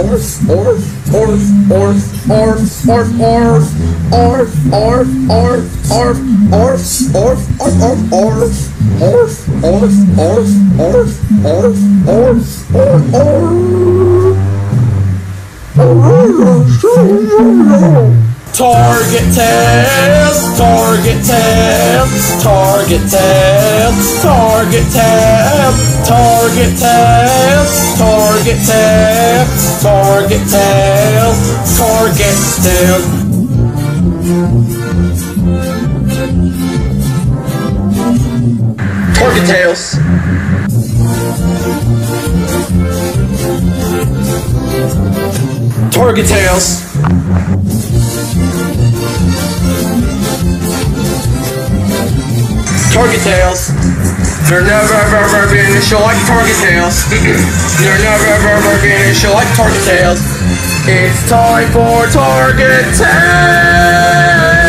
TargetTales, TargetTales, TargetTales, TargetTales, TargetTales, TargetTales, TargetTales, TargetTales. TargetTales. TargetTales. TargetTales. There never ever been a show like TargetTales. There never ever been a show like TargetTales. It's time for TargetTales.